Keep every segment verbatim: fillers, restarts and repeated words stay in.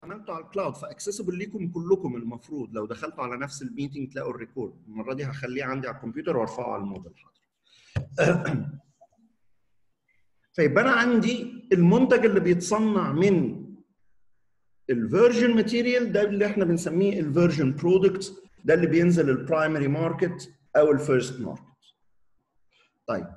عملته على الكلاود فاكسسبل ليكم كلكم. المفروض لو دخلتوا على نفس الميتنج تلاقوا الريكورد. المره دي هخليه عندي على الكمبيوتر وارفعه على الموديل. حاضر. فيبقى انا عندي المنتج اللي بيتصنع من الفيرجن ماتيريال ده اللي احنا بنسميه الفيرجن برودكت، ده اللي بينزل البرايمري ماركت او الفيرست ماركت. طيب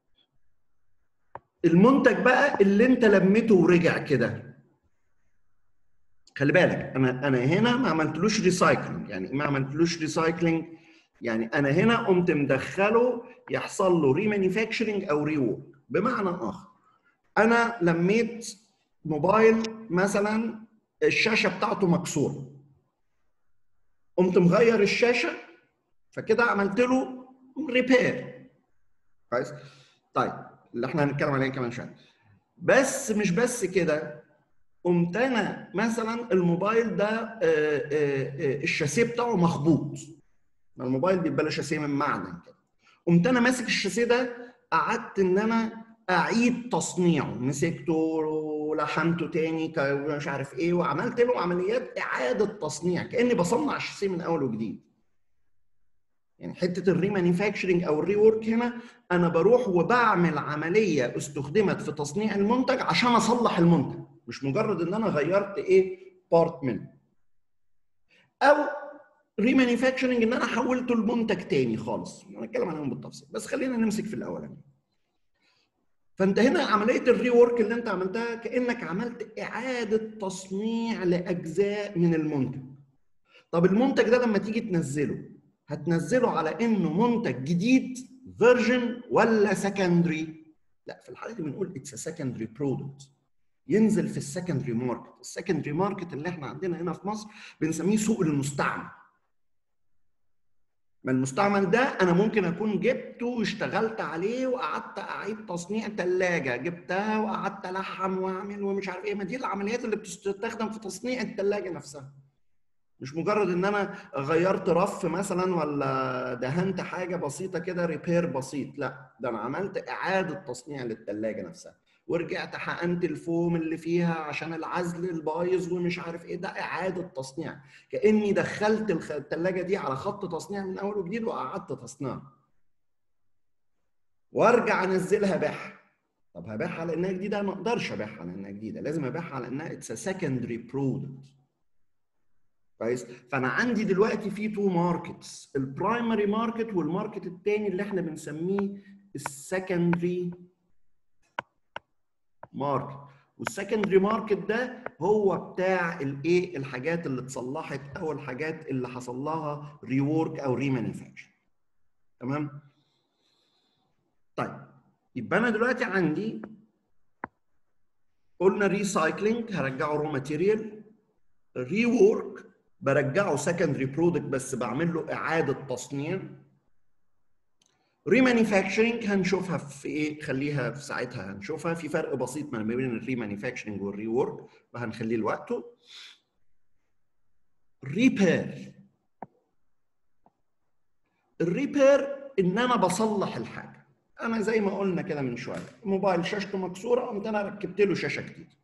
المنتج بقى اللي انت لميته ورجع كده، خلي بالك انا انا هنا ما عملتلوش ريسايكلينج. يعني ما عملتلوش ريسايكلينج يعني انا هنا قمت مدخله يحصل له ريمانيفاكتشرنج او ريورك. بمعنى اخر انا لميت موبايل مثلا الشاشه بتاعته مكسوره، قمت مغير الشاشه فكده عملت له ريبير. كويس. طيب اللي احنا هنتكلم عليه كمان شويه. بس مش بس كده، قمت انا مثلا الموبايل ده الشاسيه بتاعه مخبوط. الموبايل بيبقى له شاسيه من معدن كده. قمت انا ماسك الشاسيه ده قعدت ان انا اعيد تصنيعه، مسكته ولحمته تاني مش عارف ايه وعملت له عمليات اعاده تصنيع كاني بصنع الشاسيه من اول وجديد. يعني حته الريمانيفاكتشرنج او الري ورك هنا انا بروح وبعمل عمليه استخدمت في تصنيع المنتج عشان اصلح المنتج، مش مجرد ان انا غيرت ايه بارت منه. او ريمانيفاكتشرنج ان انا حولته لمنتج تاني خالص، هنتكلم عنهم بالتفصيل بس خلينا نمسك في الاولاني. فانت هنا عمليه الري ورك اللي انت عملتها كانك عملت اعاده تصنيع لاجزاء من المنتج. طب المنتج ده لما تيجي تنزله هتنزله على انه منتج جديد فيرجن ولا سكندري؟ لا، في الحاله دي بنقول اتس سكندري برودكت، ينزل في السكندري ماركت. السكندري ماركت اللي احنا عندنا هنا في مصر بنسميه سوق المستعمل. ما المستعمل ده انا ممكن اكون جبته واشتغلت عليه وقعدت اعيد تصنيع ثلاجه، جبتها وقعدت الحم واعمل ومش عارف ايه. ما دي العمليات اللي بتستخدم في تصنيع الثلاجه نفسها. مش مجرد ان انا غيرت رف مثلا ولا دهنت حاجه بسيطه كده ريبير بسيط، لا ده انا عملت اعاده تصنيع للثلاجه نفسها ورجعت حقنت الفوم اللي فيها عشان العزل البايظ ومش عارف ايه. ده اعاده تصنيع، كاني دخلت الثلاجه دي على خط تصنيع من اول وجديد وقعدت تصنيعها وارجع انزلها ابيعها. طب هبيعها على انها جديده؟ ما اقدرش ابيعها على انها جديده، لازم ابيعها على انها اتس سكندري برودكت. كويس. فانا عندي دلوقتي في تو ماركتس، البرايمري ماركت والماركت الثاني اللي احنا بنسميه السكندري ماركت. والسكندري ماركت ده هو بتاع الايه الحاجات اللي اتصلحت او الحاجات اللي حصل لها ريورك او ريمانيفاكتشر. تمام. طيب يبقى انا دلوقتي عندي قلنا ريسايكلينج هرجعه رو ماتيريال، ريورك برجعه سكندري برودكت بس بعمل له اعاده تصنيع، ريمانيفاكتشرنج هنشوفها في ايه، خليها في ساعتها هنشوفها. في فرق بسيط ما بين الريمانيفاكتشرنج والريورك فهنخليه لوقته. ريبير، الريبير ان انا بصلح الحاجه. انا زي ما قلنا كده من شويه موبايل شاشته مكسوره قمت انا ركبت له شاشه جديده.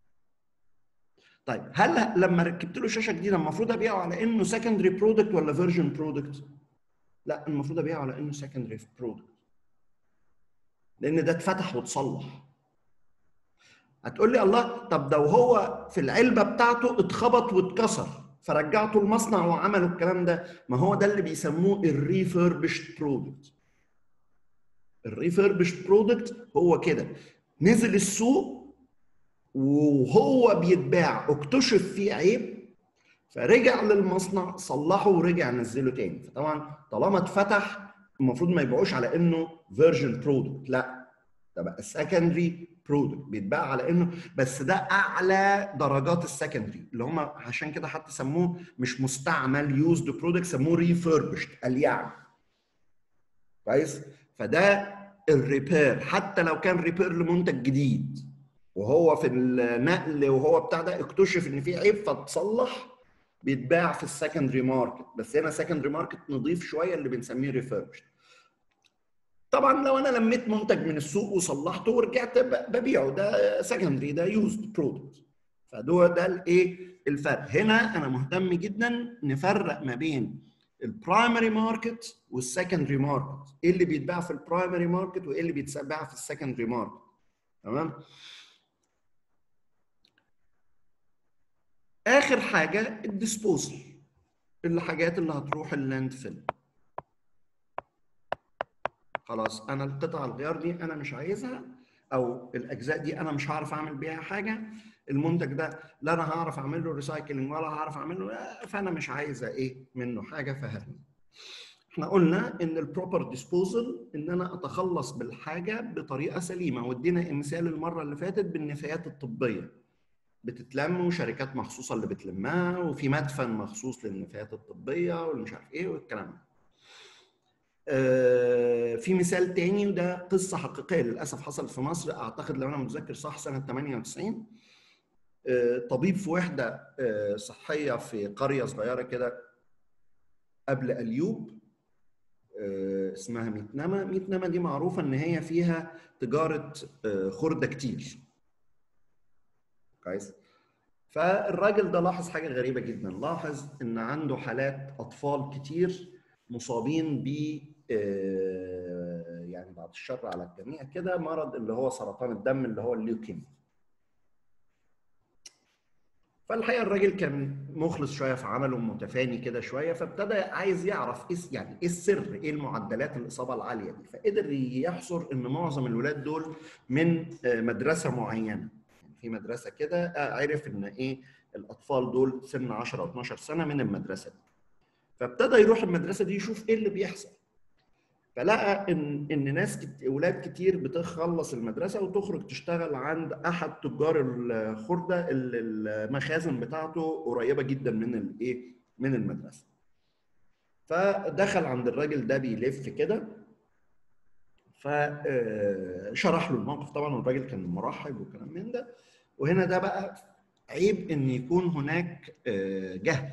طيب هل لما ركبت له شاشه جديده المفروض ابيعه على انه سكندري برودكت ولا فيرجن برودكت؟ لا، المفروض ابيعه على انه سكندري برودكت لان ده اتفتح وتصلح. هتقول لي الله، طب لو هو في العلبه بتاعته اتخبط واتكسر فرجعته المصنع وعملوا الكلام ده، ما هو ده اللي بيسموه الريفربشت برودكت. الريفربشت برودكت هو كده نزل السوق وهو بيتباع اكتشف فيه عيب فرجع للمصنع صلحه ورجع نزله تاني. فطبعا طالما اتفتح المفروض ما يبيعوش على انه فيرجن برودكت، لا ده بقى سكندري برودكت بيتباع على انه، بس ده اعلى درجات السكندري اللي هم عشان كده حتى سموه مش مستعمل يوزد برودكت، سموه ريفربشت اليعب. كويس. فده الريبير حتى لو كان ريبير لمنتج جديد وهو في النقل وهو بتاع ده اكتشف ان في عيب فتصلح بيتباع في السكندري ماركت. بس هنا سكندري ماركت نضيف شويه اللي بنسميه ريفربشت. طبعا لو انا لميت منتج من السوق وصلحته ورجعت ببيعه ده سكندري، ده يوزد برودكت. فده ده الايه الفرق هنا انا مهتم جدا نفرق ما بين البرايمري ماركت والسكندري ماركت، ايه اللي بيتباع في البرايمري ماركت وايه اللي بيتباع في السكندري ماركت. تمام. اخر حاجه الديسبوزل، الحاجات اللي هتروح اللاند فيل. خلاص انا القطع الغيار دي انا مش عايزها، او الاجزاء دي انا مش هعرف اعمل بيها حاجه، المنتج ده لا انا هعرف اعمل له ريسايكلينج ولا هعرف اعمل له، فانا مش عايزه ايه منه حاجه فهرمي. احنا قلنا ان البروبر ديسبوزل ان انا اتخلص بالحاجه بطريقه سليمه، وادينا مثال المره اللي فاتت بالنفايات الطبيه، بتتلم وشركات مخصوصه اللي بتلمها وفي مدفن مخصوص للنفايات الطبيه والمش عارف ايه والكلام ده. في مثال تاني وده قصه حقيقيه للاسف حصلت في مصر، اعتقد لو انا متذكر صح سنه ثمانية وتسعين. طبيب في وحده صحيه في قريه صغيره كده قبل اليوب اسمها ميتنما. ميتنما دي معروفه ان هي فيها تجاره خرده كتير. كويس. فالراجل ده لاحظ حاجه غريبه جدا، لاحظ ان عنده حالات اطفال كتير مصابين ب يعني بعد الشر على الجميع كده مرض اللي هو سرطان الدم اللي هو الليوكيميا. فالحقيقه الراجل كان مخلص شويه في عمله متفاني كده شويه، فابتدى عايز يعرف ايه يعني ايه السر، ايه المعدلات الاصابه العاليه دي، فقدر يحصر ان معظم الولاد دول من مدرسه معينه. في مدرسه كده عرف ان ايه الاطفال دول سن عشرة او اتناشر سنه من المدرسه دي، فابتدى يروح المدرسه دي يشوف ايه اللي بيحصل. فلقى ان ان ناس كت... اولاد كتير بتخلص المدرسه وتخرج تشتغل عند احد تجار الخرده اللي المخازن بتاعته قريبه جدا من الايه من المدرسه. فدخل عند الراجل ده بيلف كده، فشرح له الموقف طبعا، والراجل كان مرحب وكلام من ده. وهنا ده بقى عيب ان يكون هناك جهل.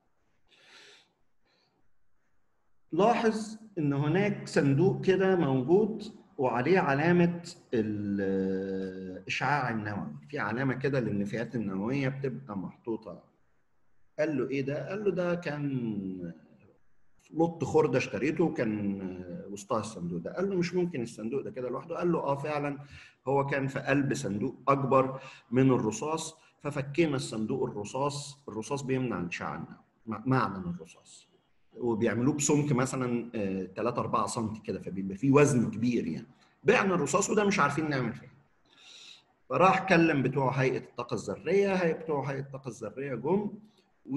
لاحظ ان هناك صندوق كده موجود وعليه علامه الاشعاع النووي، في علامه كده للنفايات النوويه بتبقى محطوطه. قال له ايه ده؟ قال له ده كان لط خرده اشتريته وكان وسطها الصندوق ده. قال له مش ممكن الصندوق ده كده لوحده. قال له اه فعلا هو كان في قلب صندوق اكبر من الرصاص، ففكينا الصندوق الرصاص، الرصاص بيمنع الاشعاع النووي، معدن الرصاص، وبيعملوه بسمك مثلا ثلاثة أربعة سم كده، فبيبقى فيه وزن كبير يعني. بعنا الرصاص وده مش عارفين نعمل فيه. فراح كلم بتوع هيئه الطاقه الذريه، هي بتوع هيئه الطاقه الذريه جم و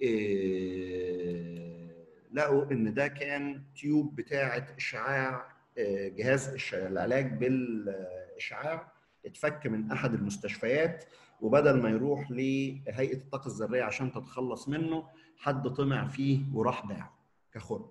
لقوا ان ده كان تيوب بتاعه اشعاع، جهاز العلاج بالاشعاع اتفك من احد المستشفيات، وبدل ما يروح لهيئه الطاقه الذريه عشان تتخلص منه، حد طمع فيه وراح باعه كخرده.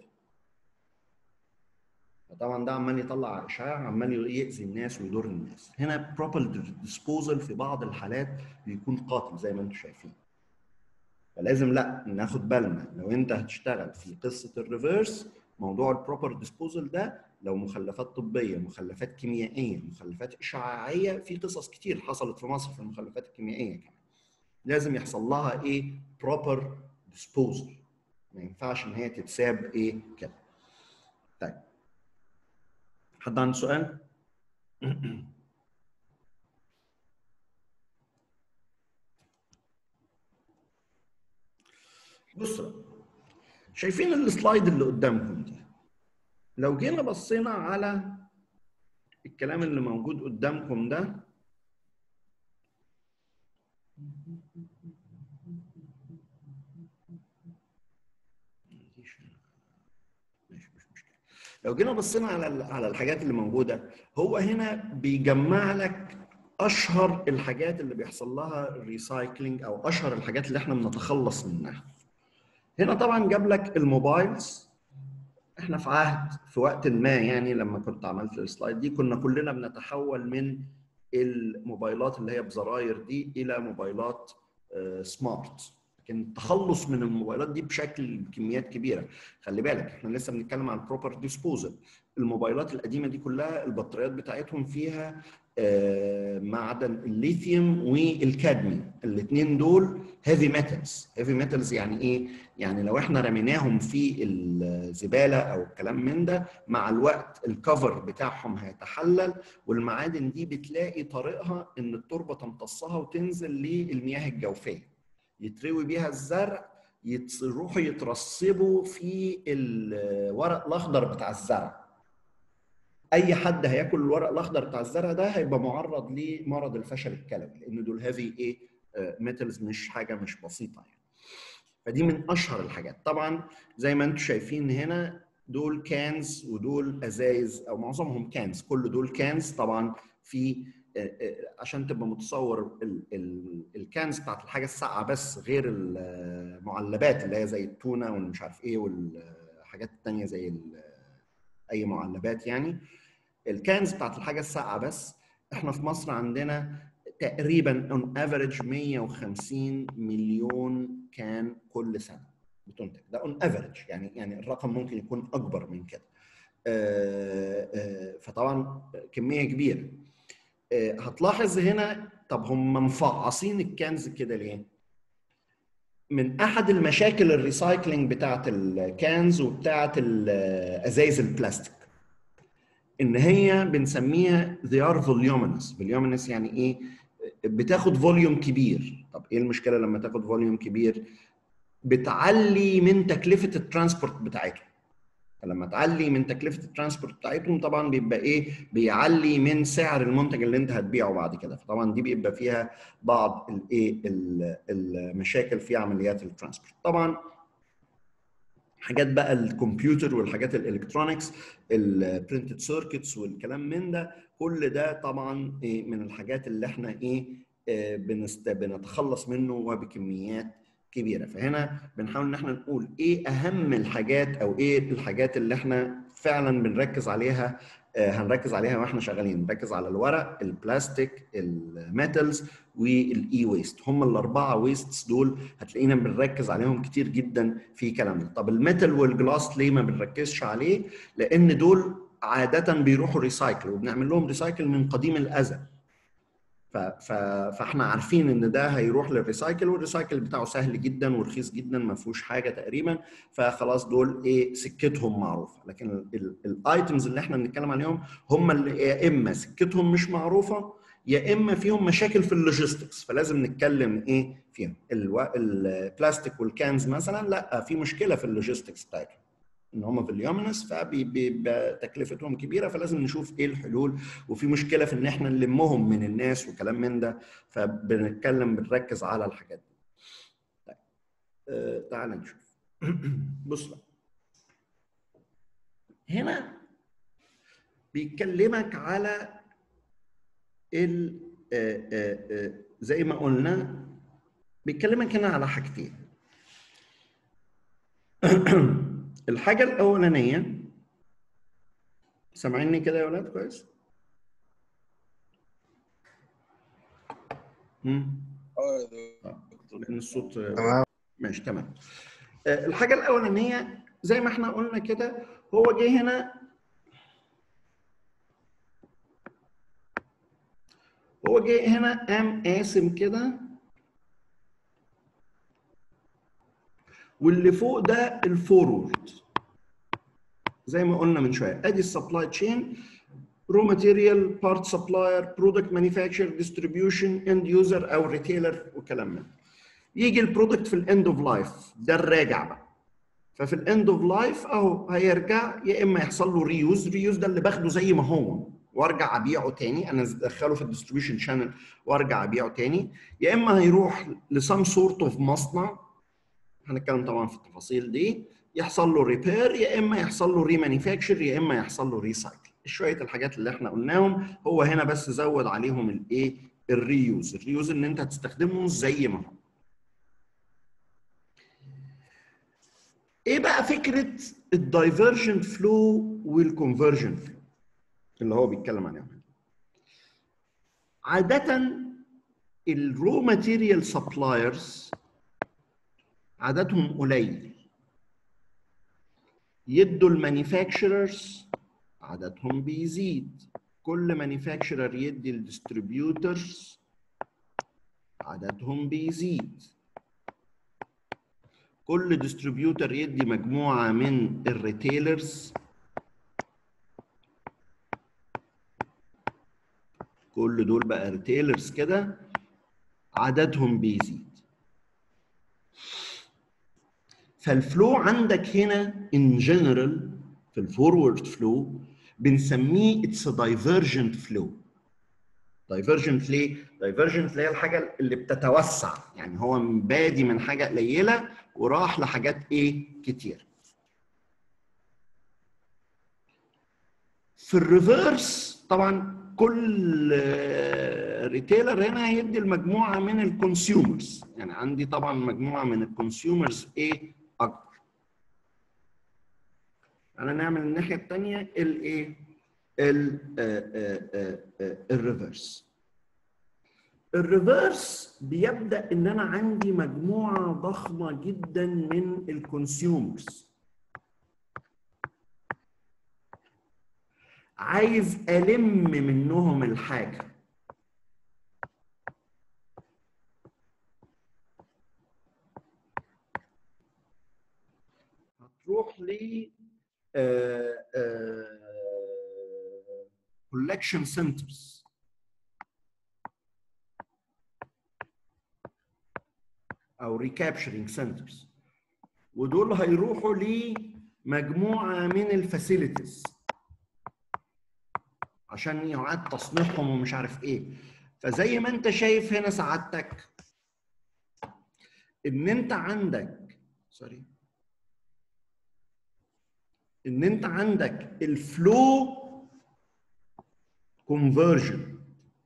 طبعا ده عمال يطلع اشعاع، عمال يأذي الناس ويضر الناس. هنا بروبر ديسبوزل في بعض الحالات بيكون قاتل زي ما انتم شايفين. فلازم لا ناخد بالنا لو انت هتشتغل في قصه الريفرس، موضوع البروبر ديسبوزل ده لو مخلفات طبيه، مخلفات كيميائيه، مخلفات اشعاعيه، في قصص كتير حصلت في مصر في المخلفات الكيميائيه كمان، لازم يحصل لها ايه؟ بروبر ديسبوزل. ما ينفعش ان هي تتساب ايه كده. طيب حد عنده سؤال؟ بصوا شايفين السلايد اللي قدامكم دي؟ لو جينا بصينا على الكلام اللي موجود قدامكم ده، ماشي مش مشكلة. لو جينا بصينا على على الحاجات اللي موجوده، هو هنا بيجمع لك اشهر الحاجات اللي بيحصل لها ريسايكلينج او اشهر الحاجات اللي احنا بنتخلص منها. هنا طبعا جاب لك الموبايلز. احنا في عهد في وقت ما يعني لما كنت عملت السلايد دي كنا كلنا بنتحول من الموبايلات اللي هي بزراير دي الى موبايلات سمارت. لكن التخلص من الموبايلات دي بشكل بكميات كبيره. خلي بالك احنا لسه بنتكلم عن البروبر ديسبوزل. الموبايلات القديمه دي كلها البطاريات بتاعتهم فيها معدن الليثيوم والكادميوم، الاثنين دول هيفي ميتالز. هيفي ميتالز يعني ايه؟ يعني لو احنا رميناهم في الزباله او الكلام من ده، مع الوقت الكفر بتاعهم هيتحلل، والمعادن دي بتلاقي طريقها ان التربه تمتصها وتنزل للمياه الجوفيه، يتروي بيها الزرع، يروحوا يترسبوا في الورق الاخضر بتاع الزرع. اي حد هياكل الورق الاخضر بتاع الزرع ده هيبقى معرض لمرض الفشل الكلوي، لان دول هيفي ايه ميتالز، مش حاجه مش بسيطه يعني. فدي من اشهر الحاجات. طبعا زي ما انتم شايفين هنا دول كانز ودول ازايز، او معظمهم كانز، كل دول كانز. طبعا في عشان تبقى متصور الكانز بتاعت الحاجه الساقعه بس، غير المعلبات اللي هي زي التونه والمش عارف ايه والحاجات الثانيه زي اي معلبات يعني. الكانز بتاعت الحاجه الساقعه بس، احنا في مصر عندنا تقريبا اون افريج مية وخمسين مليون كان كل سنه بتنتج. ده اون افريج، يعني يعني الرقم ممكن يكون اكبر من كده. فطبعا كميه كبيره. هتلاحظ هنا، طب هم مفعصين الكنز كده ليه؟ من احد المشاكل الريسايكلينج بتاعت الكانز وبتاعت الازايز البلاستيك ان هي بنسميها they are voluminous. voluminous يعني ايه؟ بتاخد فوليوم كبير. طب ايه المشكله لما تاخد فوليوم كبير؟ بتعلي من تكلفه الترانسبورت بتاعتهم. فلما تعلي من تكلفه الترانسبورت بتاعتهم طبعا بيبقى ايه؟ بيعلي من سعر المنتج اللي انت هتبيعه بعد كده. فطبعا دي بيبقى فيها بعض الايه المشاكل في عمليات الترانسبورت. طبعا حاجات بقى الكمبيوتر والحاجات الالكترونكس، البرنتد سيركتس والكلام من ده، كل ده طبعا إيه من الحاجات اللي احنا ايه بنست بنتخلص منه وبكميات كبيره. فهنا بنحاول ان احنا نقول ايه اهم الحاجات، او ايه الحاجات اللي احنا فعلا بنركز عليها، هنركز عليها واحنا شغالين. نركز على الورق، البلاستيك، الميتالز، والاي ويست. هم الاربعه ويستس دول هتلاقينا بنركز عليهم كتير جدا في كلامنا. طب الميتال والجلاس ليه ما بنركزش عليه؟ لان دول عاده بيروحوا ريسايكل، وبنعمل لهم ريسايكل من قديم الازل. ف... ف... فاحنا عارفين ان ده هيروح للريسايكل، والريسايكل بتاعه سهل جدا ورخيص جدا، ما فيهوش حاجه تقريبا. فخلاص دول ايه سكتهم معروفه. لكن الايتمز اللي احنا بنتكلم عليهم هم اللي يا اما سكتهم مش معروفه، يا اما فيهم مشاكل في اللوجيستكس، فلازم نتكلم ايه فيهم. الو... البلاستيك والكانز مثلا لا، في مشكله في اللوجيستكس بتاعتهم، ان هم فوليومينس فتكلفتهم كبيره، فلازم نشوف ايه الحلول. وفي مشكله في ان احنا نلمهم من الناس وكلام من ده، فبنتكلم بنركز على الحاجات دي. طيب آه تعال نشوف. بص بقى هنا بيكلمك على ال آه آه آه زي ما قلنا، بيكلمك هنا على حاجتين. الحاجه الاولانيه، سامعيني كده يا ولاد كويس؟ امم اه لان الصوت تمام. ماشي تمام. الحاجه الاولانيه زي ما احنا قلنا كده، هو جه هنا هو جه هنا قام قاسم كده، واللي فوق ده الفورورد زي ما قلنا من شويه. ادي السبلاي تشين، رو ماتيريال، بارت سبلاير، برودكت مانيفاكتشر، ديستريبيوشن، اند يوزر او ريتيلر وكلام من. يجي البرودكت في الاند اوف لايف، ده الراجع بقى. ففي الاند اوف لايف اهو هيرجع، يا اما يحصل له ريوز. ريوز ده اللي باخده زي ما هو وارجع ابيعه تاني، انا ادخله في الديستريبيوشن شانل وارجع ابيعه تاني، يا اما هيروح لسام سورت اوف مصنع، هنتكلم طبعا في التفاصيل دي، يحصل له ريبير، يا اما يحصل له ريمانيفاكتشر، يا اما يحصل له ريسايكل. شويه الحاجات اللي احنا قلناهم، هو هنا بس زود عليهم الايه الريوز. الريوز ان انت هتستخدمهم زي ما هو. ايه بقى فكره الدايفرجنت فلو والكونفرجن فلو اللي هو بيتكلم عليها؟ عاده الرو ماتيريال سبلايرز عددهم قليل، يدوا المانيفاكتشررز عددهم بيزيد. كل مانيفاكتشرر يدي الديستريبيوترز عددهم بيزيد. كل ديستريبيوتر يدي مجموعة من الريتيلرز، كل دول بقى ريتيلرز كده عددهم بيزيد. فالفلو عندك هنا in general في الفورورد فلو بنسميه it's a divergent flow. divergent ليه؟ divergent اللي هي الحاجة اللي بتتوسع، يعني هو بادي من حاجة قليلة وراح لحاجات ايه؟ كتير. في الريفرس طبعا كل ريتيلر هنا هيدي المجموعة من الكونسيومرز، يعني عندي طبعا مجموعة من الكونسيومرز ايه؟ أكبر. أنا نعمل الناحية الثانية الايه؟ الريفرس. الريفرس بيبدا ان انا عندي مجموعه ضخمه جدا من الكونسيومرز، عايز الم منهم الحاجه. هتروح ل collection centers او recapturing centers، ودول هيروحوا لمجموعه من الفاسيلتيز عشان يعاد تصنيعهم ومش عارف ايه. فزي ما انت شايف هنا سعادتك ان انت عندك سوري ان انت عندك الفلو كونفرجن.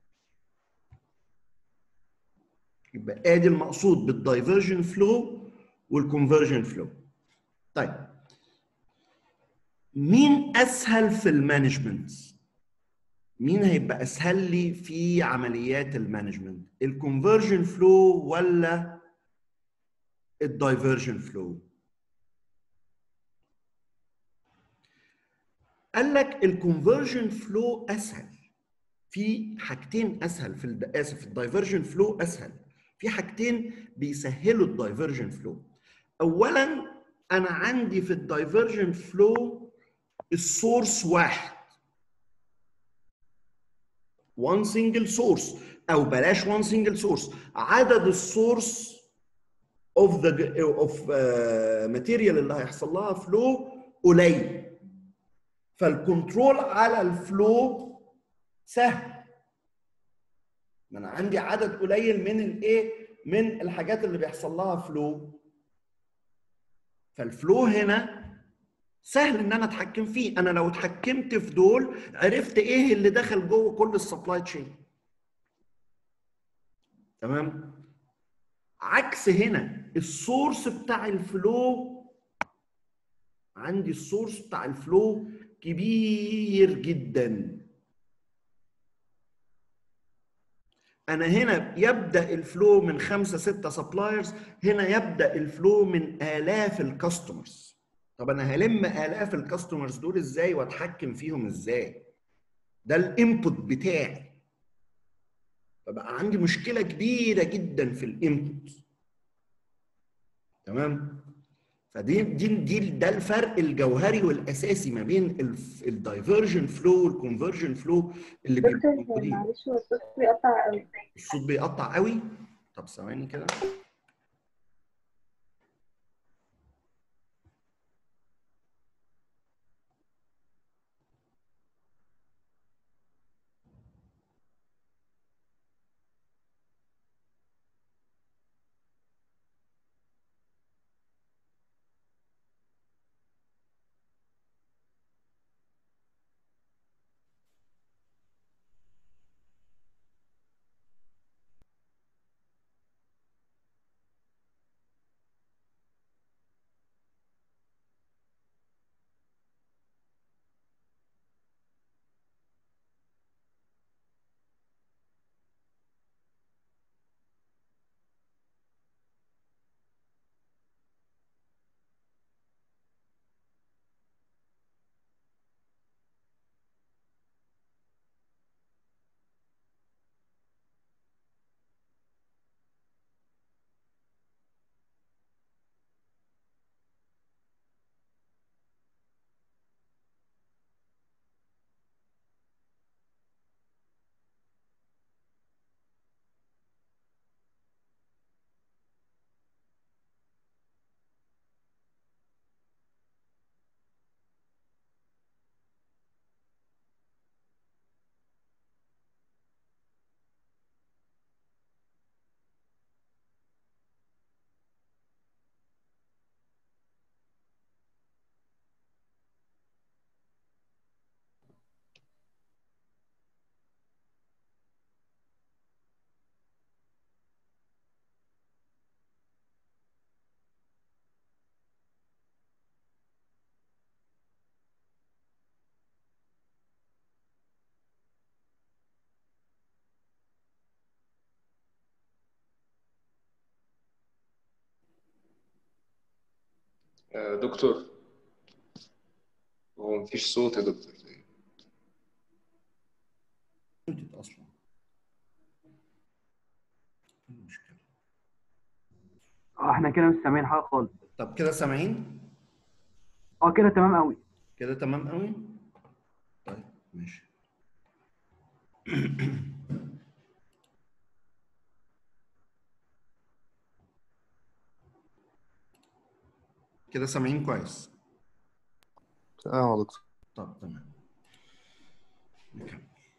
يبقى ادي المقصود بالدايفرجن فلو والكونفرجن فلو. طيب مين اسهل في المانجمنت؟ مين هيبقى اسهل لي في عمليات المانجمنت؟ الكونفرجن فلو ولا الدايفرجن فلو؟ قال لك الكونفرجن فلو اسهل في حاجتين. اسهل في اسف الدايفرجن فلو اسهل في حاجتين بيسهلوا الدايفرجن فلو. اولا انا عندي في الدايفرجن فلو السورس واحد، one single source، او بلاش one single source، عدد السورس of the of uh, material اللي هيحصل لها فلو قليل، فالكنترول على الفلو سهل. ما انا عندي عدد قليل من الايه؟ من الحاجات اللي بيحصل لها فلو، فالفلو هنا سهل ان انا اتحكم فيه. انا لو اتحكمت في دول عرفت ايه اللي دخل جوه كل السبلاي تشين. تمام؟ عكس هنا السورس بتاع الفلو، عندي السورس بتاع الفلو كبير جدا. انا هنا يبدا الفلو من خمسه سته سبلايرز، هنا يبدا الفلو من الاف الكاستمرز. طب انا هلم الاف الكاستمرز دول ازاي واتحكم فيهم ازاي؟ ده الانبوت بتاعي، فبقى عندي مشكله كبيره جدا في الانبوت. تمام؟ فدي دي دي ده الفرق الجوهري والاساسي ما بين الدايفرجن فلو والكونفرجن فلو اللي بيبقوا دكتور موجودين. معلش هو الصوت بيقطع قوي. الصوت بيقطع قوي؟ طب ثواني كده. آه، دكتور، هو مفيش صوت يا دكتور. صوتت اصلا. إيه المشكلة؟ اه احنا كده مش سامعين حاجه خالص. طب كده سامعين؟ اه كده تمام قوي. كده تمام قوي؟ طيب ماشي. كده سامعين كويس؟ اه يا دكتور. طب تمام. نكمل.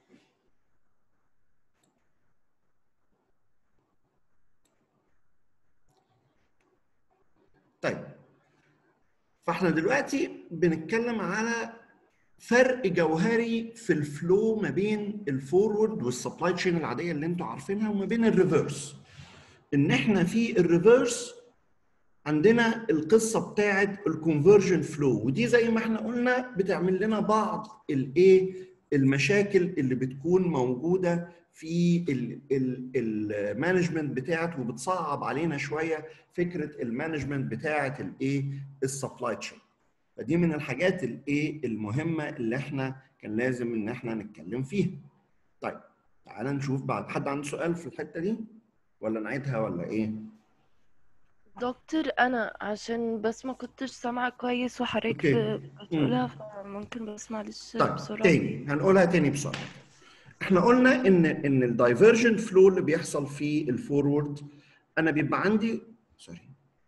طيب فاحنا دلوقتي بنتكلم على فرق جوهري في الفلو ما بين الفورورد والسبلاي تشين العاديه اللي انتوا عارفينها وما بين الريفرس. ان احنا في الريفرس عندنا القصه بتاعه الكونفرجن فلو، ودي زي ما احنا قلنا بتعمل لنا بعض الايه المشاكل اللي بتكون موجوده في المانجمنت بتاعت، وبتصعب علينا شويه فكره المانجمنت بتاعه الايه السبلاي تشين. فدي من الحاجات الايه المهمه اللي احنا كان لازم ان احنا نتكلم فيها. طيب تعالى نشوف بعد. حد عنده سؤال في الحته دي ولا نعيدها ولا ايه؟ دكتور انا عشان بس ما كنتش سامعه كويس وحضرتك اوكي. بتقولها، فممكن بس معلش طيب بسرعه. تاني هنقولها تاني بسرعه. احنا قلنا ان ان الدايفرجنت فلو اللي بيحصل في الفورورد، انا بيبقى عندي سوري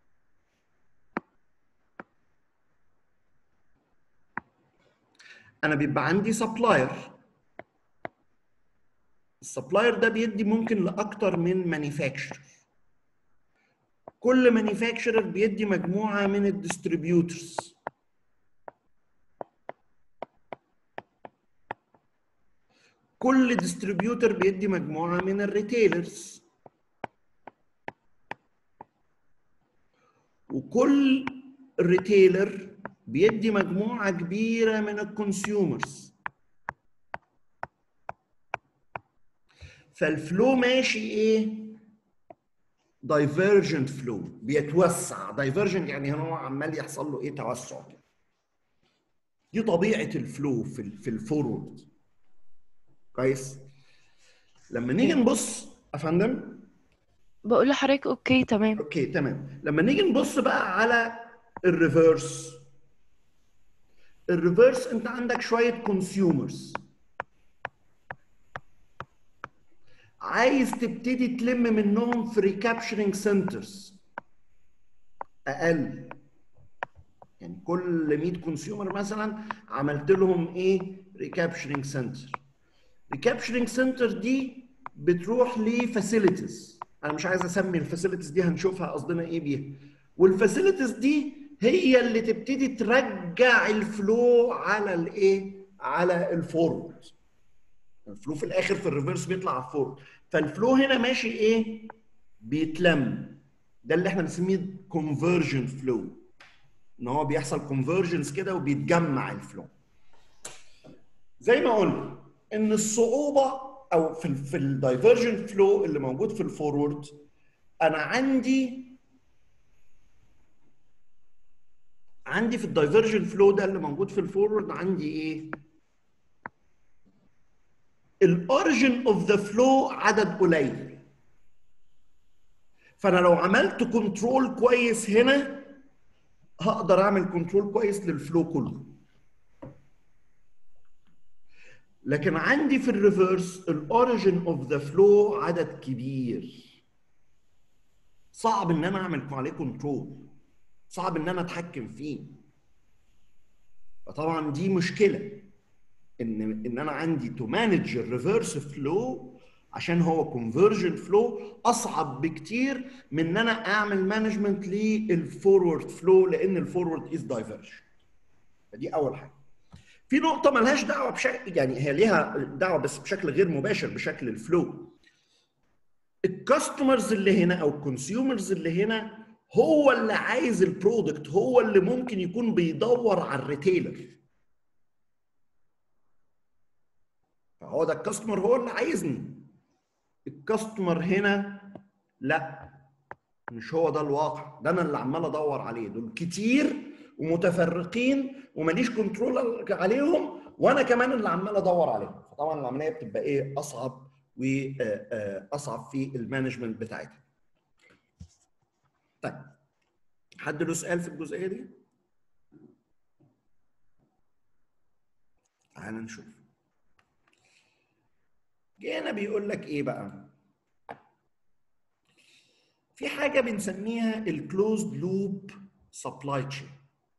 انا بيبقى عندي سبلاير. السبلاير ده بيدي ممكن لاكتر من مانيفاكتشر. كل مانيفاكتشرر بيدي مجموعه من الديستريبيوترز. كل ديستريبيوتر بيدي مجموعه من الريتيلرز. وكل ريتيلر بيدي مجموعه كبيره من الكونسيومرز. فالفلو ماشي ايه؟ دايفرجنت فلو، بيتوسع. دايفرجنت يعني هو عمال يحصل له ايه؟ توسع كده. دي طبيعه الفلو في في الفورورد. كويس؟ لما نيجي نبص يا فندم، بقول لحضرتك اوكي تمام. اوكي تمام. لما نيجي نبص بقى على الريفرس، الريفرس انت عندك شويه كونسيومرز عايز تبتدي تلم منهم في ريكابشرنج سنترز اقل. يعني كل مية كونسيومر مثلا عملت لهم ايه؟ ريكابشرنج سنتر. ريكابشرنج سنتر دي بتروح لفاسيلتيز. انا مش عايز اسمي الفاسيلتيز دي، هنشوفها قصدنا ايه بيها. والفاسيلتيز دي هي اللي تبتدي ترجع الفلو على الايه؟ على الفورورد. الفلو في الاخر في الريفرس بيطلع على الفورورد. فالفلو هنا ماشي ايه؟ بيتلم. ده اللي احنا بنسميه كونفرجن فلو، ان هو بيحصل كونفرجنس كده وبيتجمع الفلو. زي ما قلنا ان الصعوبه او في ال في الدايفرجن فلو اللي موجود في الفورورد، انا عندي عندي في الدايفرجن فلو ده اللي موجود في الفورورد عندي ايه؟ الاوريجن اوف ذا فلو عدد قليل. فانا لو عملت كنترول كويس هنا هقدر اعمل كنترول كويس للفلو كله. لكن عندي في الريفرس الاوريجن اوف ذا فلو عدد كبير، صعب ان انا اعمل عليه كنترول، صعب ان انا اتحكم فيه. فطبعا دي مشكله، ان ان انا عندي تو مانج الريفرس فلو عشان هو كونفرجن فلو اصعب بكتير من ان انا اعمل مانجمنت للفورورد فلو، لان الفورورد از دايفرجن. فدي اول حاجه. في نقطه ملهاش دعوه بشكل، يعني هي ليها دعوه بس بشكل غير مباشر بشكل الفلو. الكاستمرز اللي هنا او الكونسيومرز اللي هنا هو اللي عايز البرودكت، هو اللي ممكن يكون بيدور على الريتيلر. فهو ده الكاستمر هو اللي عايزني. الكاستمر هنا لا، مش هو ده الواقع. ده انا اللي عمال ادور عليه. دول كتير ومتفرقين وماليش كنترول عليهم، وانا كمان اللي عمال ادور عليهم، فطبعا العمليه بتبقى ايه اصعب واصعب في المانجمنت بتاعتها. طيب حد له سؤال في الجزئيه دي؟ تعال نشوف. جينا بيقول لك ايه بقى؟ في حاجه بنسميها الكلوزد لوب سبلاي تشين.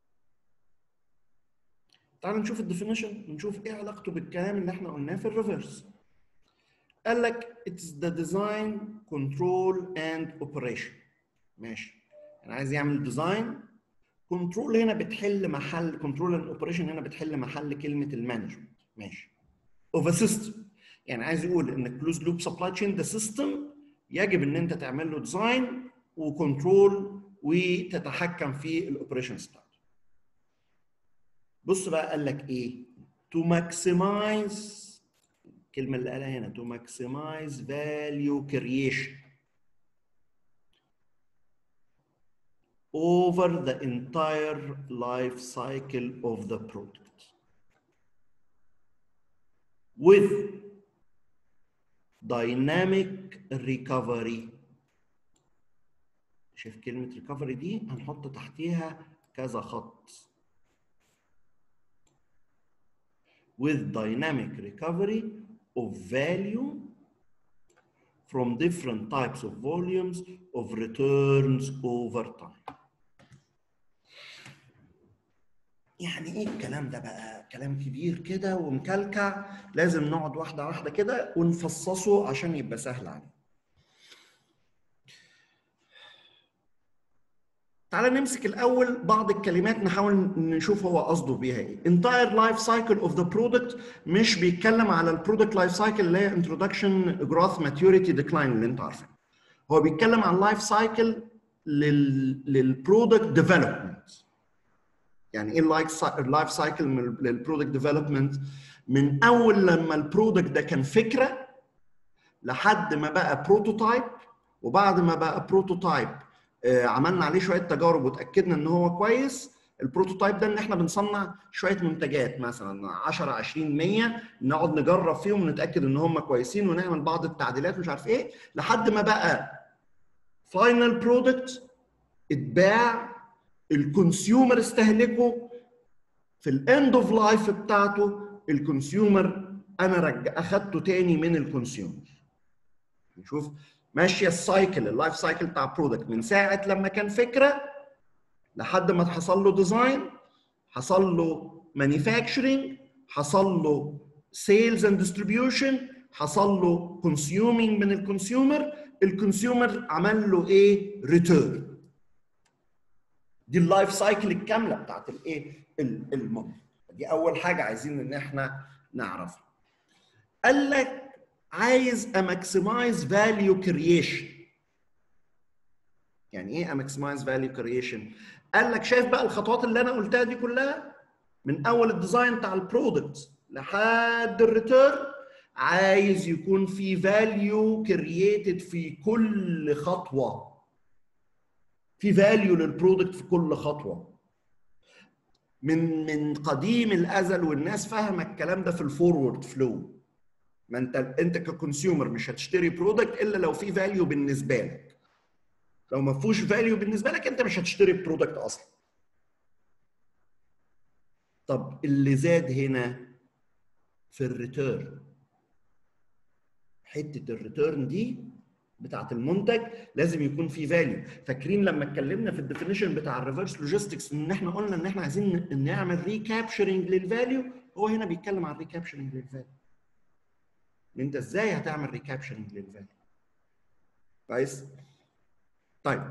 تعالوا نشوف الديفينيشن ونشوف ايه علاقته بالكلام اللي احنا قلناه في الريفرس. قال لك it's the design, control and operation. ماشي، انا عايز يعمل ديزاين، كنترول هنا بتحل محل كنترول اند اوبريشن، هنا بتحل محل كلمه المانجمنت. ماشي. اوف سيستم، يعني عايز يقول ان الكلوز لوب سبلاي تشين ده سيستم يجب ان انت تعمل له ديزاين وكنترول وتتحكم في الاوبريشنز بتاعته. بص بقى قال لك ايه؟ to maximize، الكلمه اللي قالها هنا to maximize value creation over the entire life cycle of the product with dynamic recovery. شايف كلمة recovery دي هنحط تحتيها كذا خط. with dynamic recovery of value from different types of volumes of returns over time. يعني ايه الكلام ده بقى؟ كلام كبير كده ومكلكع، لازم نقعد واحده واحده كده ونفصصه عشان يبقى سهل علينا. تعالى نمسك الاول بعض الكلمات نحاول نشوف هو قصده بيها ايه. entire life cycle of the product مش بيتكلم على البرودكت لايف سايكل اللي هي introduction growth maturity decline اللي انت عارفينه. هو بيتكلم عن اللايف سايكل لل للبرودكت ديفلوبمنت. يعني ايه اللايف سايكل للبرودكت ديفلوبمنت؟ من اول لما البرودكت ده كان فكره لحد ما بقى بروتوتايب، وبعد ما بقى بروتوتايب آه عملنا عليه شويه تجارب وتاكدنا ان هو كويس. البروتوتايب ده ان احنا بنصنع شويه منتجات مثلا عشرة عشرين مية، نقعد نجرب فيهم ونتاكد ان هم كويسين ونعمل بعض التعديلات مش عارف ايه، لحد ما بقى فاينل برودكت اتباع، الكونسيومر استهلكه، في الاند اوف لايف بتاعته الكونسيومر انا رجع اخدته تاني من الكونسيومر. نشوف ماشيه السايكل، اللايف سايكل بتاع برودكت من ساعه لما كان فكره لحد ما حصل له ديزاين، حصل له مانيفاكتشرنج، حصل له سيلز اند ديستريبيوشن، حصل له كونسيومينج من الكونسيومر، الكونسيومر عمل له ايه؟ ريتيرن. دي اللايف سايكل الكامله بتاعت الايه؟ المنتج. دي اول حاجه عايزين ان احنا نعرفها. قال لك عايز اماكسمايز فاليو كرييشن. يعني ايه اماكسمايز فاليو كرييشن؟ قال لك شايف بقى الخطوات اللي انا قلتها دي كلها من اول الديزاين بتاع البرودكت لحد الريتيرن، عايز يكون في فاليو كرييتد في كل خطوه، في فاليو للبرودكت في كل خطوه. من من قديم الازل والناس فاهمه الكلام ده في الفورورد فلو. ما انت انت ككونسيومر مش هتشتري برودكت الا لو في فاليو بالنسبه لك. لو ما فيهوش فاليو بالنسبه لك انت مش هتشتري البرودكت اصلا. طب اللي زاد هنا في الريتيرن، حته الريتيرن دي بتاعت المنتج لازم يكون في فاليو. فاكرين لما اتكلمنا في الديفينيشن بتاع الريفرس لوجيستكس ان احنا قلنا ان احنا عايزين نعمل ريكابشرنج للفاليو؟ هو هنا بيتكلم عن ريكابشرنج للفاليو. انت ازاي هتعمل ريكابشرنج للفاليو؟ كويس؟ طيب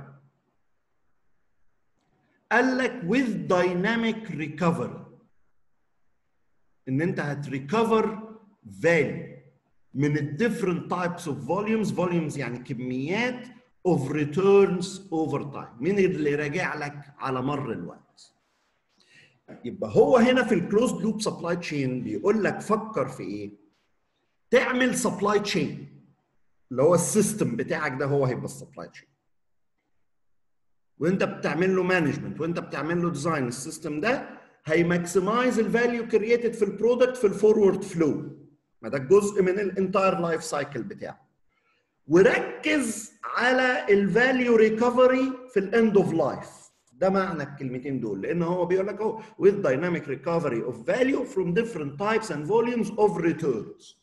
قال لك with dynamic recovery، ان انت هتريكفر فاليو من ال different types of volumes. volumes يعني كميات of returns over time، من اللي راجع لك على مر الوقت. يبقى هو هنا في الكلوزد لوب سبلاي تشين بيقول لك فكر في ايه؟ تعمل سبلاي تشين اللي هو السيستم بتاعك ده هو هيبقى السبلاي تشين. وانت بتعمل له مانجمنت وانت بتعمل له ديزاين، السيستم ده هيماكسمايز الفاليو كرييتد في البرودكت في الفورورد فلو. ما ده جزء من الانتاير لايف سايكل بتاعه. وركز على الفاليو ريكفري في الاند اوف لايف. ده معنى الكلمتين دول، لان هو بيقول لك اهو with dynamic recovery of value from different types and volumes of returns.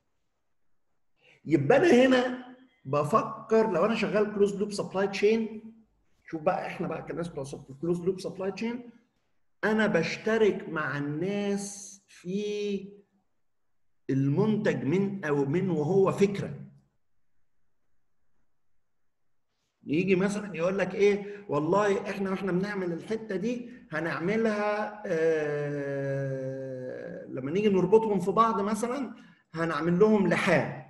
يبقى انا هنا بفكر لو انا شغال كلوز لوب سبلاي تشين. شوف بقى احنا بقى كناس بتوع كلوز لوب سبلاي تشين، انا بشترك مع الناس في المنتج من او من وهو فكره. يجي مثلا يقول لك ايه، والله احنا واحنا بنعمل الحته دي هنعملها آه لما نيجي نربطهم في بعض مثلا هنعمل لهم لحام.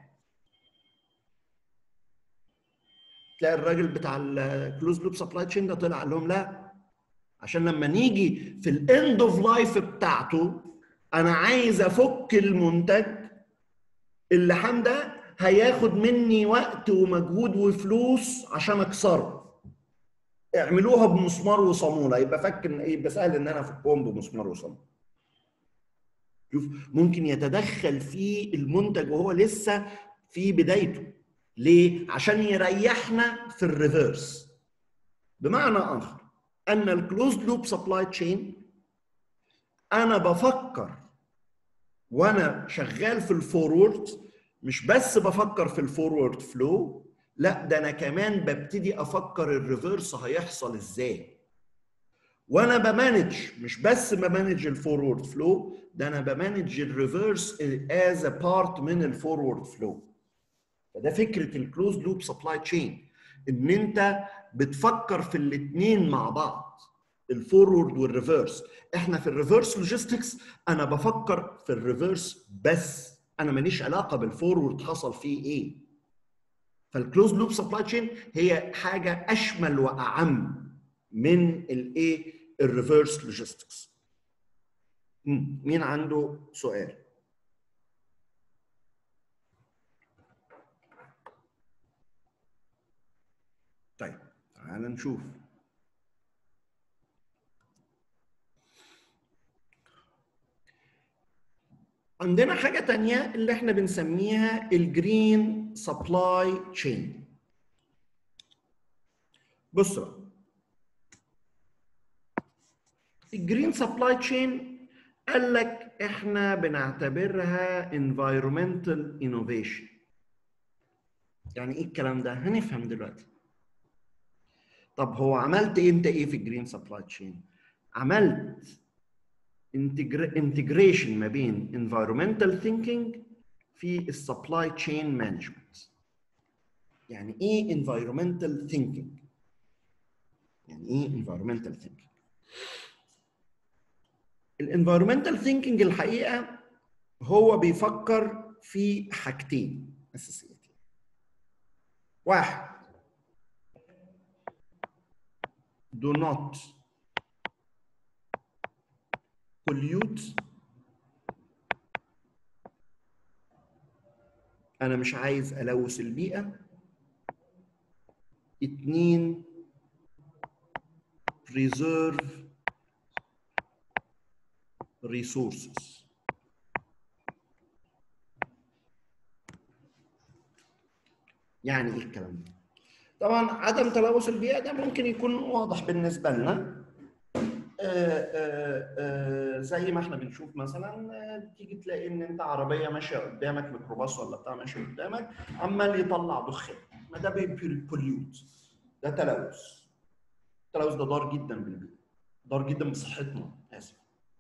تلاقي الراجل بتاع الكلوز لوب سبلاي تشين ده طلع قال لهم لا، عشان لما نيجي في الاند اوف لايف بتاعته انا عايز افك المنتج. اللحام ده هياخد مني وقت ومجهود وفلوس عشان اكسره. اعملوها بمسمار وصاموله، يبقى فك يبقى سهل ان انا افكهم بمسمار وصاموله. شوف، ممكن يتدخل في المنتج وهو لسه في بدايته. ليه؟ عشان يريحنا في الريفرس. بمعنى اخر ان الكلوزد لوب سبلاي تشين انا بفكر وانا شغال في الفورورد، مش بس بفكر في الفورورد فلو، لا ده انا كمان ببتدي افكر الريفرس هيحصل ازاي. وانا بمانج مش بس بمانج الفورورد فلو، ده انا بمانج الريفرس از ا بارت من الفورورد فلو. فده فكره الكلوز لوب سبلاي تشين، ان انت بتفكر في الاثنين مع بعض، الفورورد والريفرس. احنا في الريفرس لوجيستكس انا بفكر في الريفرس بس، انا ماليش علاقه بالفورورد حصل فيه ايه. فالكلوز لوب سبلاي تشين هي حاجه اشمل واعم من الايه، الريفرس لوجيستكس. مين عنده سؤال؟ طيب تعال نشوف. عندنا حاجة تانية اللي احنا بنسميها الجرين سبلاي تشين. بصوا، الجرين سبلاي تشين قال لك احنا بنعتبرها environmental innovation. يعني ايه الكلام ده؟ هنفهم دلوقتي. طب هو عملت انت ايه في الجرين سبلاي تشين؟ عملت انتجريشن ما بين environmental thinking في السبلاي تشين مانجمنت. يعني ايه environmental thinking؟ يعني ايه environmental thinking؟ الانفيرومنتال ثينكينج الحقيقه هو بيفكر في حاجتين اساسيتين. واحد، do not pollute. انا مش عايز الوث البيئه. اتنين، preserve resources. يعني ايه الكلام ده؟ طبعا عدم تلوث البيئه ده ممكن يكون واضح بالنسبه لنا. آآ آآ زي ما احنا بنشوف مثلا تيجي تلاقي ان انت عربيه ماشيه قدامك، ميكروباص ولا بتاع ماشي قدامك عمال يطلع دخان، ما ده بيبوليوت، ده تلوث. التلوث ده ضار جدا بالبيئه، ضار جدا بصحتنا. اسف.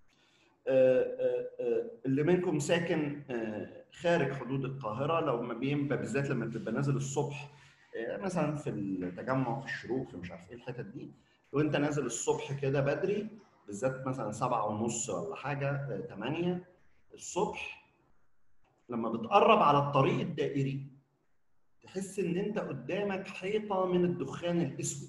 اللي منكم ساكن خارج حدود القاهره، لو ما بيبقى بالذات لما بتبقى نازل الصبح مثلا في التجمع في الشروق في مش عارف ايه الحتت دي، وانت نازل الصبح كده بدري بالذات مثلا سبعة ونص ولا حاجه تمانية الصبح، لما بتقرب على الطريق الدائري تحس ان انت قدامك حيطه من الدخان الاسود.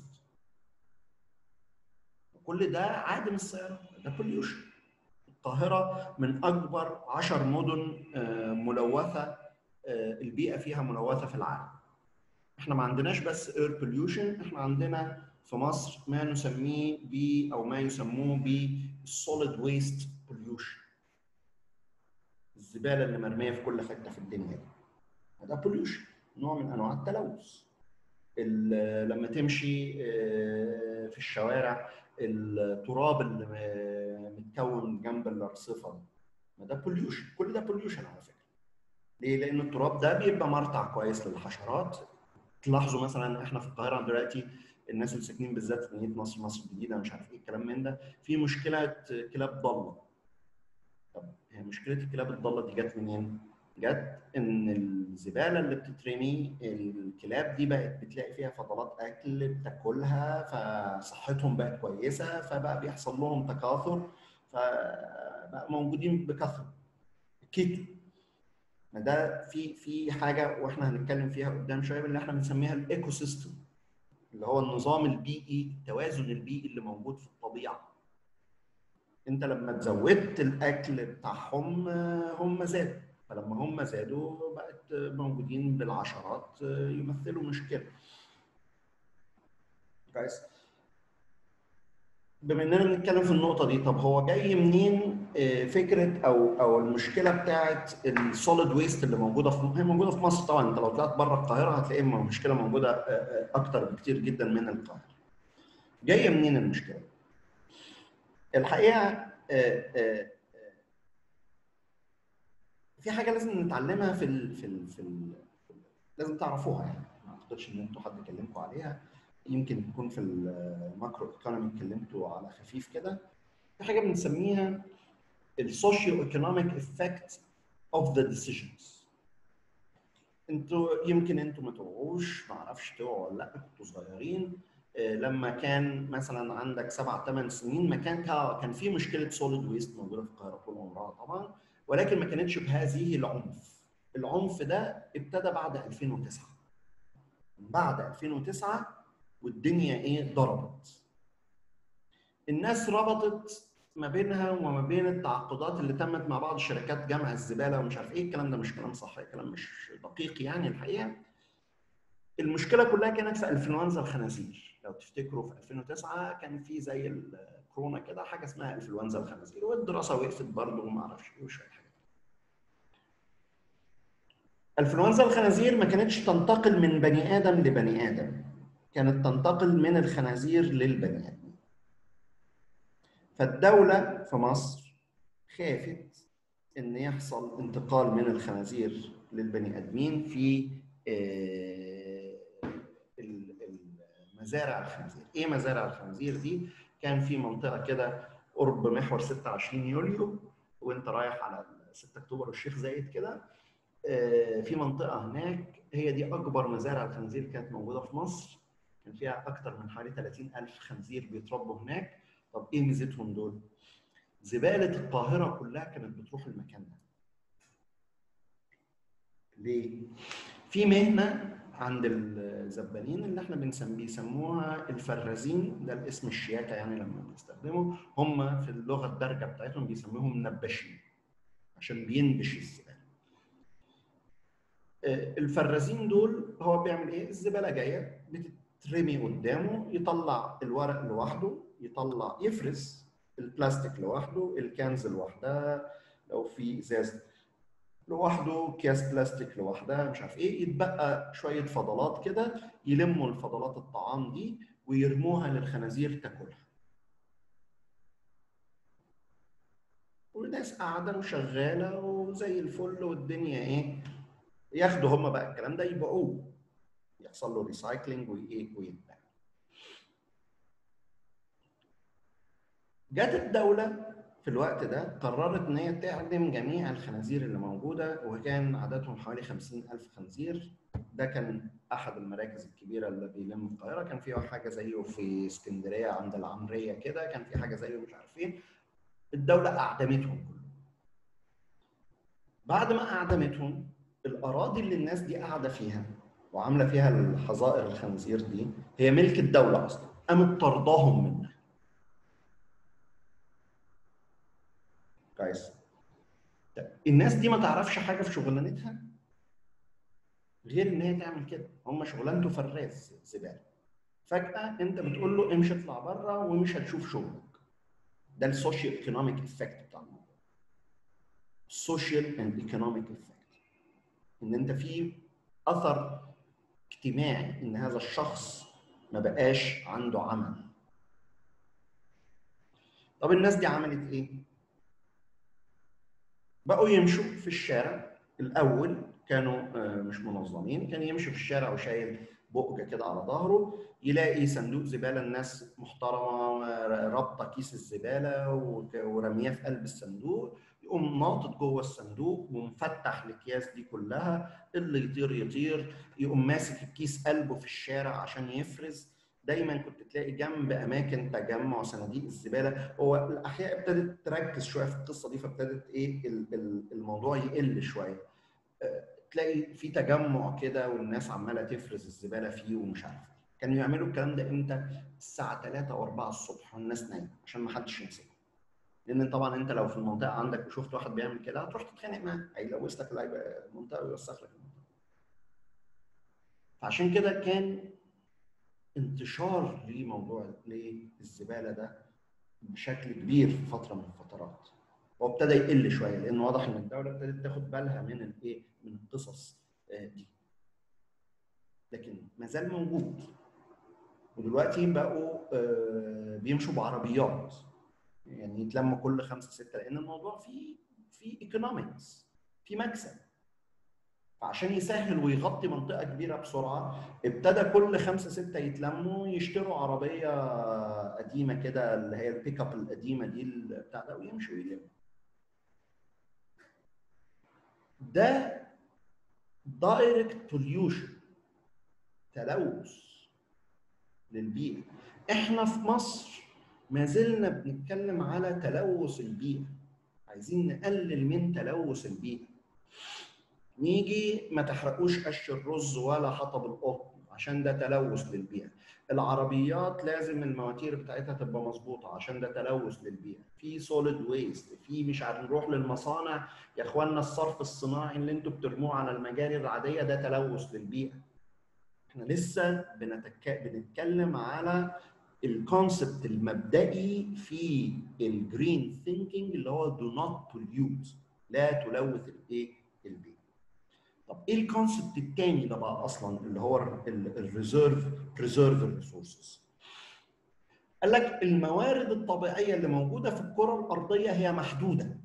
كل ده عادم السيارات، ده بوليوشن. القاهره من اكبر عشر مدن ملوثه، البيئه فيها ملوثه في العالم. احنا ما عندناش بس اير بوليوشن، احنا عندنا في مصر ما نسميه ب او ما يسموه بالسوليد ويست بوليوشن. الزباله اللي مرميه في كل حته في الدنيا دي ده بوليوشن، نوع من انواع التلوث. لما تمشي في الشوارع التراب اللي متكون جنب الارصفه ده ما ده بوليوشن، كل ده بوليوشن على فكره. ليه؟ لان التراب ده بيبقى مرتع كويس للحشرات. تلاحظوا مثلا احنا في القاهره دلوقتي الناس اللي ساكنين بالذات في مدينه نصر، مصر الجديده، مش عارف ايه الكلام من ده، في مشكله كلاب ضاله. طب هي مشكله الكلاب الضاله دي جت منين؟ جت ان الزباله اللي بتترمي الكلاب دي بقت بتلاقي فيها فضلات اكل بتاكلها، فصحتهم بقت كويسه، فبقى بيحصل لهم تكاثر، فبقى موجودين بكثره. كيتو ما ده في في حاجه واحنا هنتكلم فيها قدام شويه اللي احنا بنسميها الايكو سيستم، اللي هو النظام البيئي، التوازن البيئي اللي موجود في الطبيعه. انت لما زودت الاكل بتاعهم هم زادوا، فلما هم زادوا بقت موجودين بالعشرات يمثلوا مشكله. كويس. بما اننا بنتكلم في النقطه دي، طب هو جاي منين فكره او او المشكله بتاعت السوليد ويست اللي موجوده في هي موجوده في مصر طبعا. انت لو طلعت بره القاهره هتلاقي المشكله موجوده اكتر بكتير جدا من القاهره. جايه منين المشكله؟ الحقيقه في حاجه لازم نتعلمها في ال في ال في ال لازم تعرفوها، يعني ما اعتقدش ان انتوا حد كلمكم عليها، يمكن تكون في الماكرو ايكونومي اتكلمتوا على خفيف كده. في حاجه بنسميها السوشيو ايكونوميك افكت اوف ذا ديسيجنز. انتوا يمكن انتوا ما توعوش، ما اعرفش توعوا ولا لا، كنتوا صغيرين لما كان مثلا عندك سبع ثمان سنين ما كان كان في مشكله سوليد ويست موجوده في القاهره طول عمرها طبعا، ولكن ما كانتش بهذه العنف. العنف ده ابتدى بعد ألفين وتسعة. بعد ألفين وتسعة والدنيا ايه ضربت. الناس ربطت ما بينها وما بين التعاقدات اللي تمت مع بعض شركات جمع الزباله ومش عارف ايه الكلام ده. مش كلام صح، كلام مش دقيق يعني الحقيقه. المشكله كلها كانت في انفلونزا الخنازير. لو تفتكروا في ألفين وتسعة كان في زي الكورونا كده حاجه اسمها انفلونزا الخنازير، والدراسه وقفت برضه وما اعرفش ايه وشويه حاجات. انفلونزا الخنازير ما كانتش تنتقل من بني ادم لبني ادم، كانت تنتقل من الخنازير للبني ادم. فالدوله في مصر خافت ان يحصل انتقال من الخنازير للبني ادمين في مزارع الخنازير. ايه مزارع الخنازير دي؟ كان في منطقه كده قرب محور ستة وعشرين يوليو وانت رايح على ستة اكتوبر والشيخ زايد كده، في منطقه هناك هي دي اكبر مزارع الخنازير كانت موجوده في مصر. كان فيها اكثر من حوالي ثلاثين ألف خنزير بيتربوا هناك. طب ايه ميزتهم دول؟ زباله القاهره كلها كانت بتروح المكان ده. ليه؟ في مهنه عند الزبالين اللي احنا بنسميه بيسموها الفرازين، ده الاسم الشياكه يعني لما بنستخدمه، هم في اللغه الدارجه بتاعتهم بيسموهم نباشين عشان بينبش الزباله. الفرازين دول هو بيعمل ايه؟ الزباله جايه بتترمي قدامه، يطلع الورق لوحده، يطلع يفرز البلاستيك لوحده، الكنز لوحدها، لو في ازاز لوحده، اكياس بلاستيك لوحدها، مش عارف ايه، يتبقى شويه فضلات كده، يلموا الفضلات الطعام دي ويرموها للخنازير تاكلها. والناس قاعده وشغاله وزي الفل والدنيا ايه، ياخدوا هم بقى الكلام ده يبيعوه، يحصل له ريسايكلينج وايه ويتباع. جت الدوله في الوقت ده قررت ان هي تعدم جميع الخنازير اللي موجوده، وكان عددهم حوالي خمسين ألف خنزير. ده كان احد المراكز الكبيره اللي بيلم القاهره، كان في حاجه زيه في اسكندريه عند العمريه كده، كان في حاجه زيه مش عارف فين. الدوله اعدمتهم كلهم. بعد ما اعدمتهم، الاراضي اللي الناس دي قاعده فيها وعامله فيها الحظائر الخنزير دي هي ملك الدوله اصلا، قامت طرداهم منها. كويس. الناس دي ما تعرفش حاجه في شغلانتها غير ان هي تعمل كده، هم شغلانته فراز زباله. فجاه انت بتقول له امشي اطلع بره ومش هتشوف شغلك. ده السوشيال ايكونوميك افكت بتاع الموضوع. السوشيال اند ايكونوميك افكت ان انت في اثر اجتماعي ان هذا الشخص ما بقاش عنده عمل. طب الناس دي عملت ايه؟ بقوا يمشوا في الشارع. الاول كانوا مش منظمين، كان يمشي في الشارع وشايل بؤجه كده على ظهره، يلاقي صندوق زباله، الناس محترمه رابطه كيس الزباله ورمياه في قلب الصندوق، يقوم ناطط جوه الصندوق ومفتح الاكياس دي كلها، اللي يطير يطير، يقوم ماسك الكيس قلبه في الشارع عشان يفرز. دايما كنت تلاقي جنب اماكن تجمع صناديق الزباله، هو الاحياء ابتدت تركز شويه في القصه دي، فابتدت ايه الموضوع يقل شويه. تلاقي في تجمع كده والناس عماله تفرز الزباله فيه ومش عارف. كانوا يعملوا الكلام ده امتى؟ الساعه ثلاثة او أربعة الصبح والناس نايمه عشان ما حدش يمسكه. لان طبعا انت لو في المنطقه عندك وشفت واحد بيعمل كده هتروح تتخانق معاه، هيلوث لك المنطقه ويوسخ لك المنطقه. فعشان كده كان انتشار لموضوع للزباله ده بشكل كبير في فتره من الفترات. هو ابتدى يقل شويه لان واضح ان الدوله ابتدت تاخد بالها من الايه؟ من القصص دي. لكن ما زال موجود. ودلوقتي بقوا بيمشوا بعربيات، يعني يتلموا كل خمسه سته، لان الموضوع فيه فيه ايكونومكس، في مكسب. فعشان يسهل ويغطي منطقه كبيره بسرعه، ابتدى كل خمسه سته يتلموا يشتروا عربيه قديمه كده، اللي هي البيك اب القديمه دي بتاع ده، ويمشوا ويلموا. ده دايركت بوليوشن، تلوث للبيئه. احنا في مصر ما زلنا بنتكلم على تلوث البيئه، عايزين نقلل من تلوث البيئه. نيجي ما تحرقوش قش الرز ولا حطب القطن عشان ده تلوث للبيئه. العربيات لازم المواتير بتاعتها تبقى مظبوطه عشان ده تلوث للبيئه. في سوليد ويست، في مش عارف، نروح للمصانع يا اخوانا، الصرف الصناعي اللي انتوا بترموه على المجاري العاديه ده تلوث للبيئه. احنا لسه بنتك... بنتكلم على الكونسبت المبدئي في الجرين ثينكينج اللي هو دو نوت بوليوت، لا تلوث الايه؟ البيئه. طب ايه الكونسبت الثاني ده بقى اصلا اللي هو الريزيرف بريزيرف الريسورسز؟ قال لك الموارد الطبيعيه اللي موجوده في الكره الارضيه هي محدوده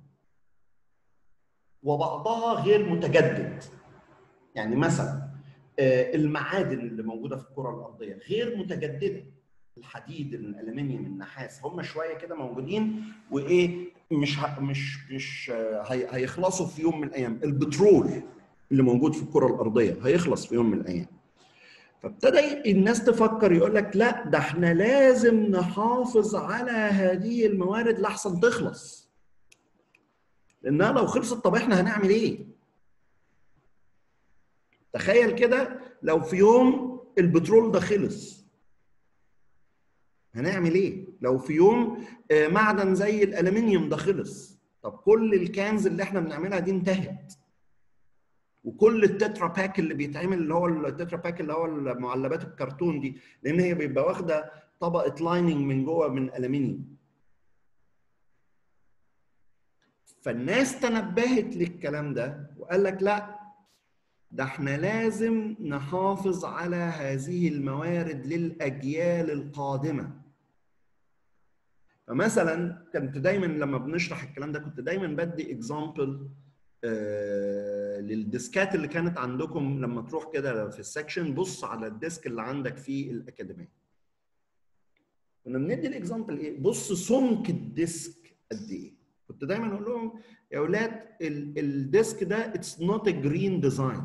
وبعضها غير متجدد. يعني مثلا المعادن اللي موجوده في الكره الارضيه غير متجدده، الحديد، الالومنيوم، النحاس، هم شويه كده موجودين وايه، مش مش مش هيخلصوا في يوم من الايام. البترول اللي موجود في الكره الارضيه هيخلص في يوم من الايام. فابتدى الناس تفكر، يقول لك لا ده احنا لازم نحافظ على هذه الموارد لحسن تخلص، لانها لو خلصت طب احنا هنعمل ايه؟ تخيل كده لو في يوم البترول ده خلص هنعمل ايه؟ لو في يوم معدن زي الالومنيوم ده خلص، طب كل الكانز اللي احنا بنعملها دي انتهت، وكل التترا باك اللي بيتعمل اللي هو التترا باك اللي هو المعلبات الكرتون دي، لان هي بيبقى واخده طبقه لايننج من جوه من الالومنيوم. فالناس تنبهت للكلام ده وقال لك لا ده احنا لازم نحافظ على هذه الموارد للاجيال القادمه. فمثلا كنت دايما لما بنشرح الكلام ده كنت دايما بدي اكزامبل آه للديسكات اللي كانت عندكم. لما تروح كده في السكشن بص على الديسك اللي عندك في الاكاديميه. كنا بندي الاكزامبل ايه؟ بص سمك الديسك قد ايه. كنت دايما اقول لهم يا اولاد الديسك ده اتس نوت ا جرين ديزاين.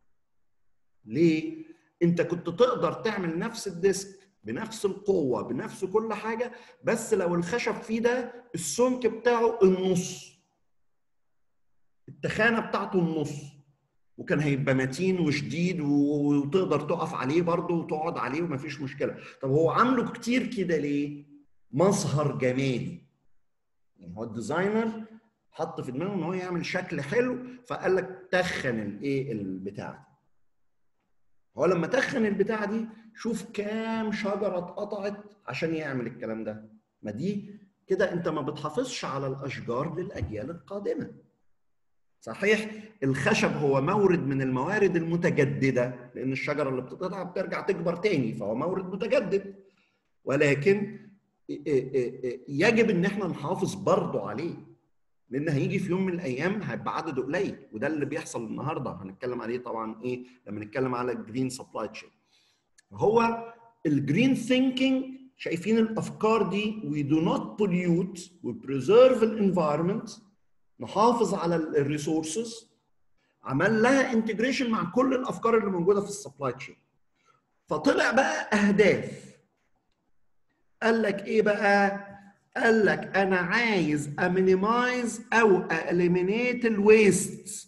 ليه؟ انت كنت تقدر تعمل نفس الديسك بنفس القوه بنفس كل حاجه، بس لو الخشب فيه ده السمك بتاعه النص، التخانه بتاعته النص، وكان هيبقى متين وشديد وتقدر تقف عليه برضه وتقعد عليه ومفيش مشكله. طب هو عامله كتير كده ليه؟ مظهر جمالي. يعني هو الديزاينر حط في دماغه ان هو يعمل شكل حلو، فقال لك تخن الايه البتاع. هو لما تخن البتاعه دي شوف كام شجره اتقطعت عشان يعمل الكلام ده. ما دي كده انت ما بتحافظش على الاشجار للاجيال القادمه. صحيح الخشب هو مورد من الموارد المتجدده، لان الشجره اللي بتتقطع بترجع تكبر تاني، فهو مورد متجدد، ولكن يجب ان احنا نحافظ برضه عليه، لان هيجي في يوم من الايام هيبقى عدده قليل، وده اللي بيحصل النهارده هنتكلم عليه طبعا ايه لما نتكلم على الجرين سبلاي تشين. هو الجرين ثينكينج شايفين الافكار دي we do not pollute we preserve الانفايرمنت، نحافظ على الريسورسز، عمل لها انتجريشن مع كل الافكار اللي موجوده في السبلاي تشين. فطلع بقى اهداف. قال لك ايه بقى؟ قال لك انا عايز امينيمايز او اليمينيت الويست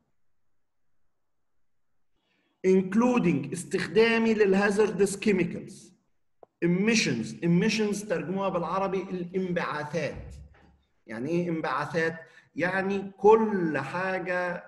including استخدامي للهازردس كيميكالز، emissions emissions ترجموها بالعربي الانبعاثات. يعني ايه انبعاثات؟ يعني كل حاجه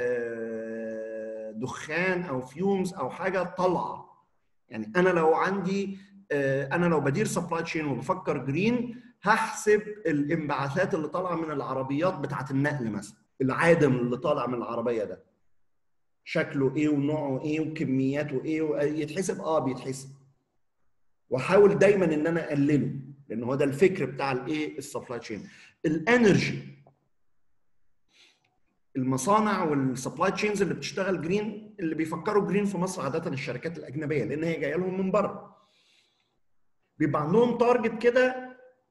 دخان او فيومز او حاجه طالعه. يعني انا لو عندي انا لو بدير سبلاي تشين وبفكر جرين، هحسب الانبعاثات اللي طالعه من العربيات بتاعه النقل مثلا، العادم اللي طالع من العربيه ده شكله ايه ونوعه ايه وكمياته ايه، يتحسب اه بيتحسب، واحاول دايما ان انا اقلله، لان هو ده الفكر بتاع الايه السبلاي تشين. الانرجي، المصانع والسبلاي تشينز اللي بتشتغل جرين، اللي بيفكروا جرين في مصر عاده الشركات الاجنبيه، لان هي جايه لهم من بره، بيبقى عندهم تارجت كده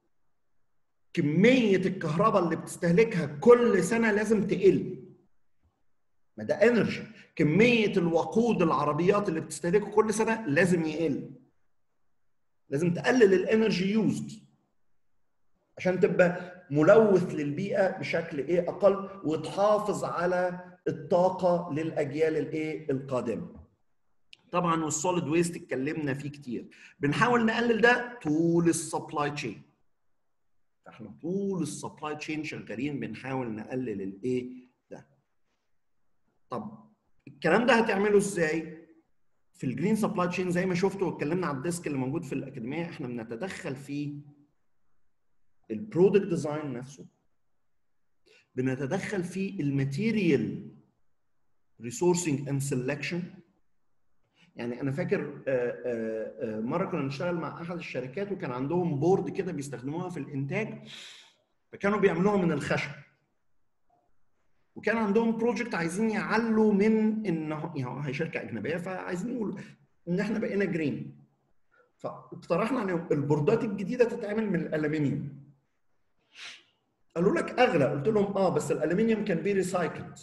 كميه الكهرباء اللي بتستهلكها كل سنه لازم تقل. ما ده انرجي. كميه الوقود العربيات اللي بتستهلكه كل سنه لازم يقل، لازم تقلل الانرجي يوزد عشان تبقى ملوث للبيئه بشكل ايه اقل، وتحافظ على الطاقه للاجيال الايه القادمه. طبعا والسوليد ويست اتكلمنا فيه كتير، بنحاول نقلل ده طول السبلاي تشين. احنا طول السبلاي تشين شغالين بنحاول نقلل الايه ده. طب الكلام ده هتعمله ازاي؟ في الجرين سبلاي تشين زي ما شفتوا واتكلمنا على الديسك اللي موجود في الاكاديميه، احنا بنتدخل في البرودكت ديزاين نفسه، بنتدخل في الماتيريال ريسورسنج اند سelection. يعني انا فاكر مره كنا بنشتغل مع احد الشركات وكان عندهم بورد كده بيستخدموها في الانتاج، فكانوا بيعملوها من الخشب، وكان عندهم بروجكت عايزين يعلوا من انه يعني هي شركه اجنبيه، فعايزين يقولوا ان احنا بقينا جرين، فاقترحنا عليهم البوردات الجديده تتعمل من الالومنيوم. قالوا لك اغلى، قلت لهم اه بس الالومنيوم كان بي ريسايكلد.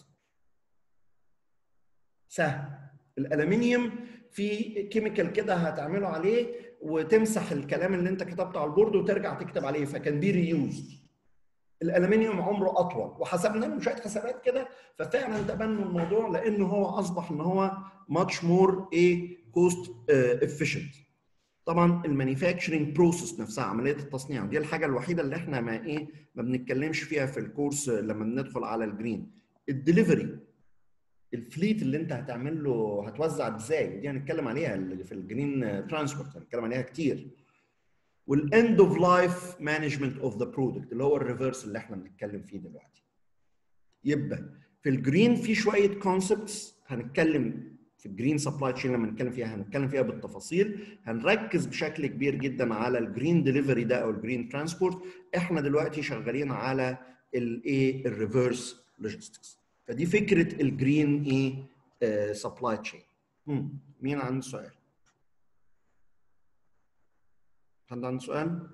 سهل، الالومنيوم في كيميكال كده هتعمله عليه وتمسح الكلام اللي انت كتبته على البورد وترجع تكتب عليه، فكان بي ريوزد. الالومنيوم عمره اطول، وحسبنا له شويه حسابات كده، ففعلا تبنوا الموضوع لانه هو اصبح ان هو ماتش مور ايه كوست افيشنت. طبعا المانيفاكتشرنج بروسيس نفسها، عمليه التصنيع، دي الحاجه الوحيده اللي احنا ما ايه ما بنتكلمش فيها في الكورس لما بندخل على الجرين. الدليفري، الفليت اللي انت هتعمل له هتوزع ازاي، دي هنتكلم عليها اللي في الجرين ترانسبورت هنتكلم عليها كتير. والاند اوف لايف مانجمنت اوف ذا برودكت اللي هو الريفرس اللي احنا بنتكلم فيه دلوقتي. يبقى في الجرين في شويه كونسبتس هنتكلم في الجرين سبلاي تشين، لما نتكلم فيها هنتكلم فيها بالتفاصيل، هنركز بشكل كبير جدا على الجرين ديليفري ده او الجرين ترانسبورت. احنا دلوقتي شغالين على الايه الريفرس لوجيستكس. فدي فكره الجرين ايه سبلاي تشين. مين عنده سؤال؟ حد عنده سؤال؟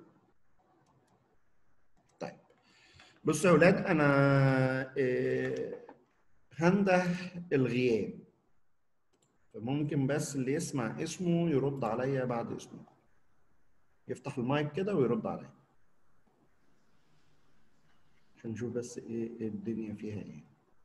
طيب بصوا يا اولاد، انا إيه هنده الغياب، فممكن بس اللي يسمع اسمه يرد عليا بعد اسمه، يفتح المايك كده ويرد عليا عشان نشوف بس ايه الدنيا فيها ايه.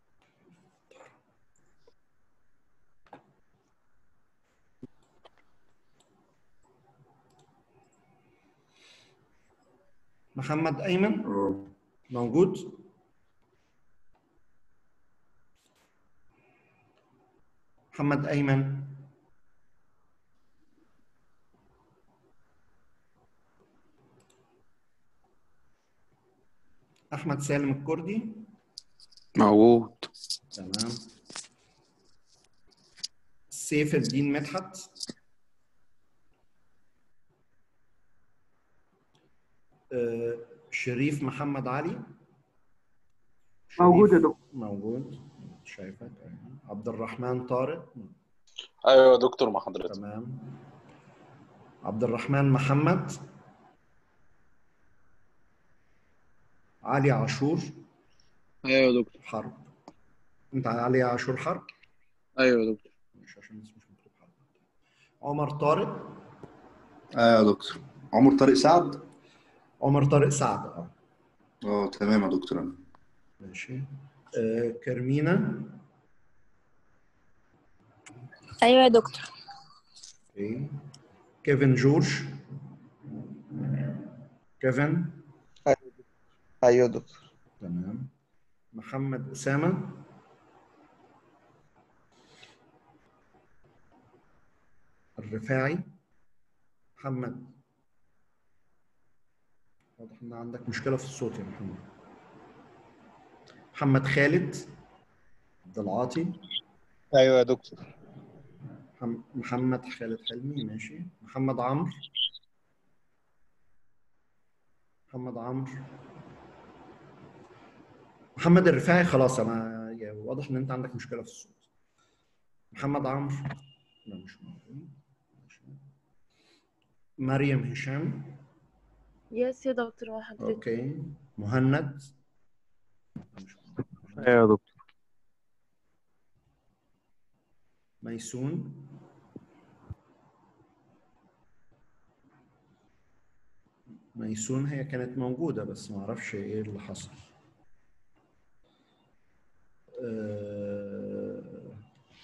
محمد ايمن موجود؟ محمد ايمن احمد سالم الكردي. موجود. تمام. سيف الدين مدحت. آه، شريف محمد علي. موجود يا شريف دكتور. موجود، شايفك. أيوة. عبد الرحمن طارق. ايوه يا دكتور مع حضرتك. تمام. عبد الرحمن محمد. علي عاشور ايوه يا دكتور. حرب. انت علي عاشور حرب؟ ايوه يا دكتور. مش عشان اسمه مش مكتوب حرب. عمر طارق. ايوه يا دكتور. عمر طارق سعد. عمر طارق سعد. اه اه تمام يا دكتور. انا ماشي. آه كرمينة. ايوه يا دكتور. اوكي. كيفن جورج. كيفن. ايوه يا دكتور. تمام. محمد أسامة. الرفاعي. محمد. واضح ان عندك مشكلة في الصوت يا محمد. محمد خالد عبد العاطي. ايوه يا دكتور. محم- محمد خالد حلمي. ماشي. محمد عمرو. محمد عمرو. محمد الرفاعي خلاص، انا يا واضح ان انت عندك مشكلة في الصوت. محمد عمرو. لا مش موجود. ماشي. مريم هشام. يس يا دكتور مع حضرتك. اوكي. مهند. مش موجود. ايوه يا دكتور. ميسون. ميسون هي كانت موجودة بس ما اعرفش ايه اللي حصل. أه...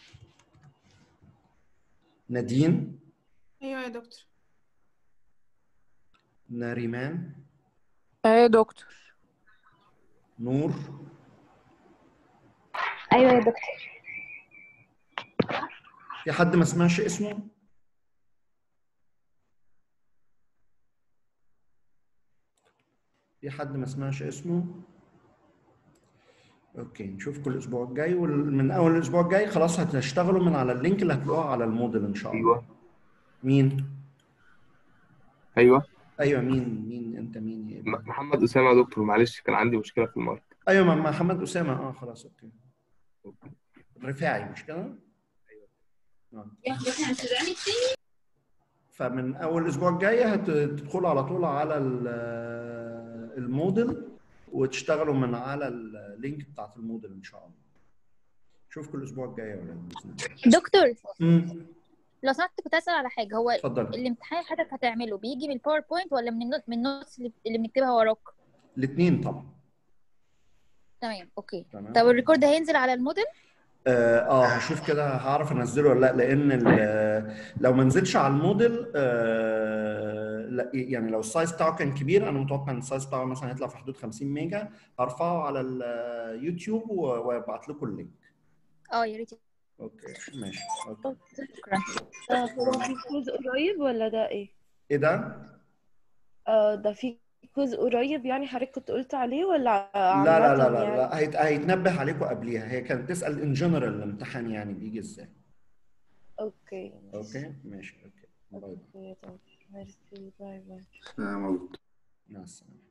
نادين. ايوه يا دكتور. ناريمان. ايوه يا دكتور. نور. ايوه يا دكتور. في حد ما سمعش اسمه؟ في حد ما سمعش اسمه؟ اوكي نشوفكم الاسبوع الجاي، ومن اول الاسبوع الجاي خلاص هتشتغلوا من على اللينك اللي هتلاقوه على الموديل ان شاء الله. ايوه مين؟ ايوه. ايوه مين مين انت مين يا ابني؟ م- محمد اسامه يا دكتور، معلش كان عندي مشكله في المارك. ايوه مع محمد اسامه. اه خلاص اوكي. رفاعي مش كده؟ ايوه. فمن اول الاسبوع الجاي هتدخلوا على طول على ال- الموديل وتشتغلوا من على اللينك بتاعت الموديل ان شاء الله. اشوفكم الاسبوع الجاي يا ولاد باذن الله. دكتور امم لو سمحت كنت اسال على حاجه. هو اتفضل. الامتحان اللي حضرتك هتعمله بيجي من الباوربوينت ولا من النوت من النوتس اللي اللي بنكتبها وراك؟ الاثنين طبعا. تمام اوكي. تمام. طب الريكورد هينزل على الموديل؟ اه آه، هشوف كده هعرف انزله ولا لا، لان ال- لو ما نزلش على الموديل آه لا يعني لو السايز بتاعه كان كبير، انا متوقع ان السايز بتاعه مثلا هيطلع في حدود خمسين ميجا، هرفعه على اليوتيوب وابعت لكم اللينك. اه يا ريت. اوكي ماشي. اوكي. شكرا. آه، هو في كوز قريب ولا ده ايه؟ ايه ده؟ آه ده في كوز قريب يعني حضرتك كنت قلت عليه ولا لا لا عامة لا لا يعني؟ لا هيت- هيتنبه عليكم قبليها. هي كانت تسأل ان جنرال الامتحان يعني بيجي ازاي. اوكي اوكي ماشي. اوكي باي باي. اوكي طب ميرسي باي باي. تمام يا دكتور. مع السلامة.